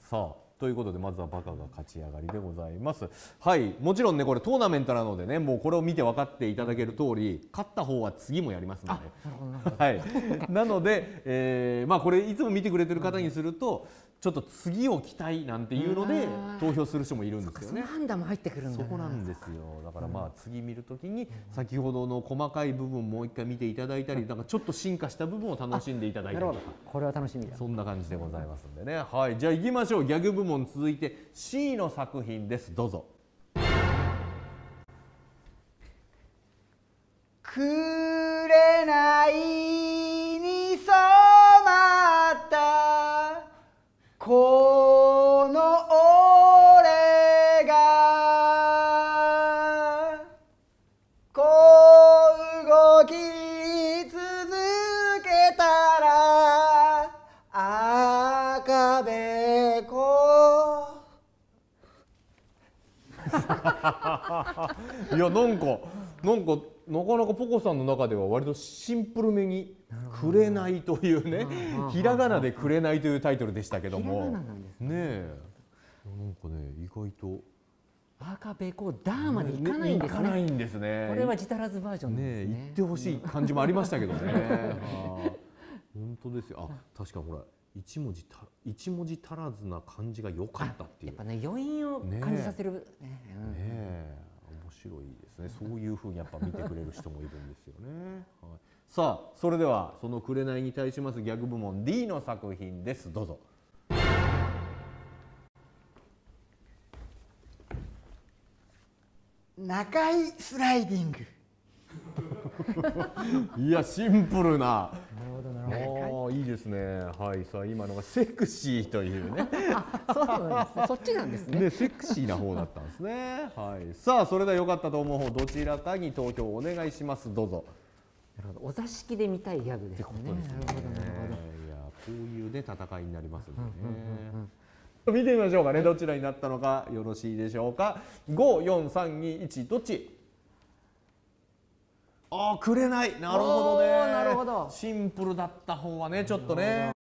さあということでまずはバカが勝ち上がりでございます。はい、もちろんねこれトーナメントなのでねもうこれを見て分かっていただける通り勝った方は次もやりますので、はい、なので、まあこれいつも見てくれてる方にするとちょっと次を期待なんていうので投票する人もいるんですよね。 その判断も入ってくるんだな。 そこなんですよ。だからまあ次見るときに先ほどの細かい部分もう一回見ていただいたり、なんかちょっと進化した部分を楽しんでいただいたりとか、 これは楽しみだ。 そんな感じでございますんでね。はい、じゃあ行きましょう。ギャグ部門続いて C の作品です。どうぞ。 紅に染まったこの俺がこう動き続けたら赤べこいやなんかなかなかポコさんの中では割とシンプルめに「紅」というねひらがなで「紅」というタイトルでしたけどもねえなんかね意外と赤べこダーまでいかないんですね。 いかないんですね。 これは自足らずバージョンですね。 言ってほしい感じもありましたけどね。本当ですよ。あ、確かほら一文字足らずな感じが良かったっていう。 やっぱね余韻を感じさせる。 ねえ、面白いですね。そういう風にやっぱ見てくれる人もいるんですよね。はい、さあ、それではその紅に対しますギャグ部門 D の作品です。どうぞ。 中井スライディング。 いやシンプルな。 なるほどなるほど。 いいですね。はい、さあ今のがセクシーというね。 そうなんですね。そっちなんですね。 ね、セクシーな方だったんですね。はい。さあそれでは良かったと思う方どちらかに投票お願いします。どうぞ。 なるほど。お座敷で見たいギャグですね。なるほどなるほど。 いやこういうね戦いになりますんでね。見てみましょうかね。どちらになったのかよろしいでしょうか。5、4、3、2、1どっち？ああ、紅。なるほどね。 なるほど。 シンプルだった方はねちょっとね。